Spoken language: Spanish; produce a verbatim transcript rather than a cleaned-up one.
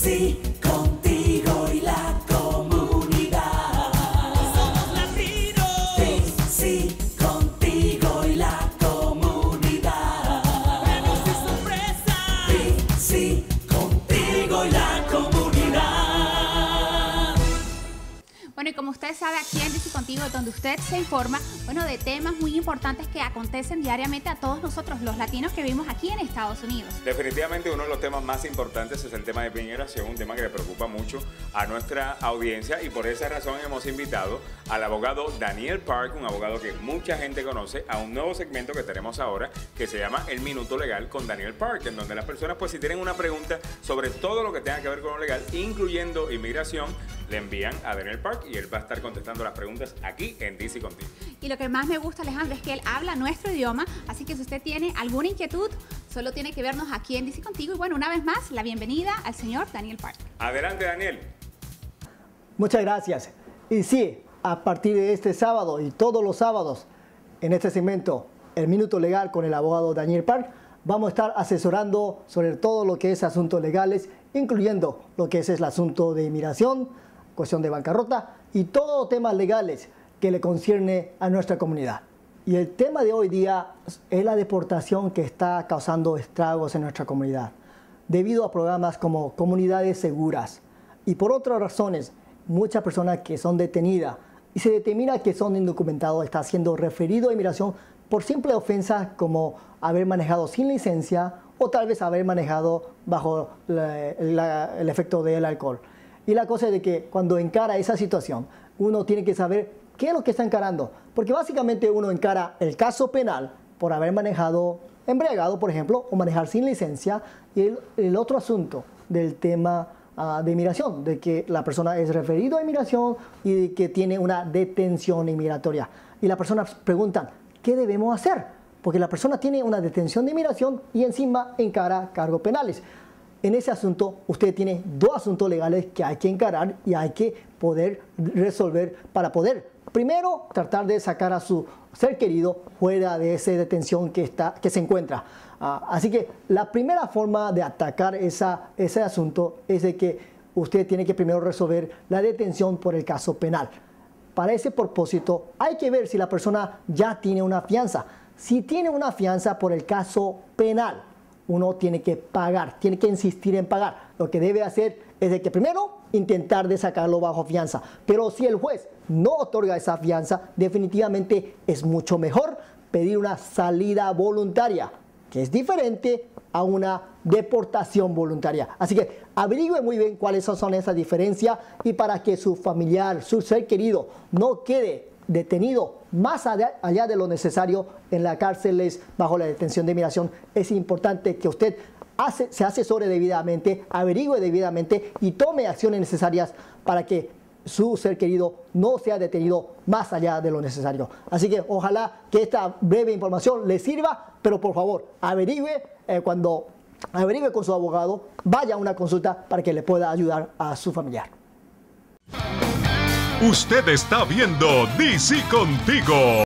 sí, contigo y la comunidad. Somos latinos. Sí, sí, contigo y la comunidad. Premios y sorpresas. Sí, sí, contigo y la comunidad. Bueno, y como usted sabe, aquí en D C Contigo, donde usted se informa, bueno, de temas muy importantes que acontecen diariamente a todos nosotros, los latinos que vivimos aquí en Estados Unidos. Definitivamente uno de los temas más importantes es el tema de inmigración, un tema que le preocupa mucho a nuestra audiencia, y por esa razón hemos invitado al abogado Daniel Park, un abogado que mucha gente conoce, a un nuevo segmento que tenemos ahora que se llama El Minuto Legal con Daniel Park, en donde las personas, pues si tienen una pregunta sobre todo lo que tenga que ver con lo legal, incluyendo inmigración, le envían a Daniel Park y él va a estar contestando las preguntas aquí en D C Contigo. Y lo que más me gusta, Alejandro, es que él habla nuestro idioma, así que si usted tiene alguna inquietud, solo tiene que vernos aquí en D C Contigo. Y bueno, una vez más, la bienvenida al señor Daniel Park. Adelante, Daniel. Muchas gracias. Y sí, a partir de este sábado y todos los sábados, en este segmento, El Minuto Legal con el abogado Daniel Park, vamos a estar asesorando sobre todo lo que es asuntos legales, incluyendo lo que es el asunto de inmigración, cuestión de bancarrota y todos los temas legales que le concierne a nuestra comunidad. Y el tema de hoy día es la deportación que está causando estragos en nuestra comunidad, debido a programas como comunidades seguras. Y por otras razones, muchas personas que son detenidas y se determina que son indocumentados están siendo referidos a inmigración por simple ofensa como haber manejado sin licencia o tal vez haber manejado bajo la, la, el efecto del alcohol. Y la cosa es de que cuando encara esa situación, uno tiene que saber qué es lo que está encarando. Porque básicamente uno encara el caso penal por haber manejado embriagado, por ejemplo, o manejar sin licencia, y el, el otro asunto del tema uh, de inmigración, de que la persona es referido a inmigración y de que tiene una detención inmigratoria. Y las personas preguntan, ¿qué debemos hacer? Porque la persona tiene una detención de inmigración y encima encara cargos penales. En ese asunto, usted tiene dos asuntos legales que hay que encarar y hay que poder resolver para poder, primero, tratar de sacar a su ser querido fuera de esa detención que, está, que se encuentra. Uh, así que la primera forma de atacar esa, ese asunto es de que usted tiene que primero resolver la detención por el caso penal. Para ese propósito, hay que ver si la persona ya tiene una fianza. Si tiene una fianza por el caso penal, uno tiene que pagar, tiene que insistir en pagar. Lo que debe hacer es de que primero intentar de sacarlo bajo fianza. Pero si el juez no otorga esa fianza, definitivamente es mucho mejor pedir una salida voluntaria, que es diferente a una deportación voluntaria. Así que averigüe muy bien cuáles son esas diferencias y para que su familiar, su ser querido, no quede detenido más allá, allá de lo necesario en las cárceles bajo la detención de inmigración, es importante que usted hace, se asesore debidamente, averigüe debidamente y tome acciones necesarias para que su ser querido no sea detenido más allá de lo necesario. Así que ojalá que esta breve información le sirva, pero por favor, averigüe eh, cuando averigüe con su abogado, vaya a una consulta para que le pueda ayudar a su familiar. Usted está viendo D C Contigo.